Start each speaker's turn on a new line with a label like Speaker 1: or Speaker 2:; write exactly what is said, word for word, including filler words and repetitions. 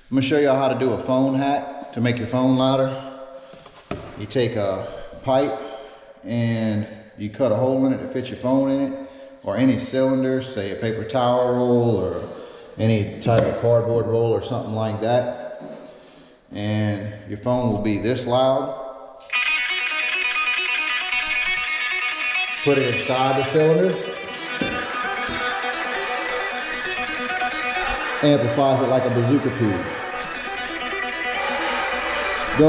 Speaker 1: I'm gonna show y'all how to do a phone hack to make your phone louder. You take a pipe and you cut a hole in it to fit your phone in it, or any cylinder, say a paper towel roll or any type of cardboard roll or something like that. And your phone will be this loud. Put it inside the cylinder. Amplifies it like a bazooka tube.